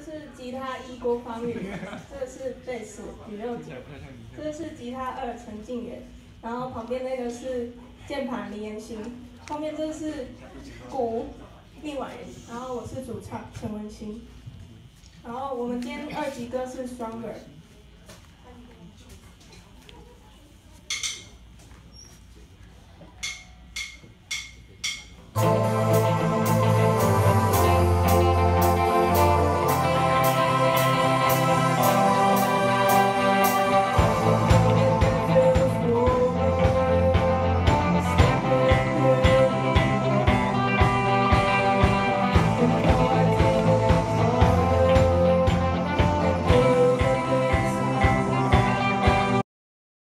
是吉他1郭方宇，这个是贝斯李佑杰，这个是吉他2陈静源，然后旁边那个是键盘李延兴，后面这个是鼓厉婉莹，然后我是主唱陈文心，然后我们今天2级歌是 Stronger。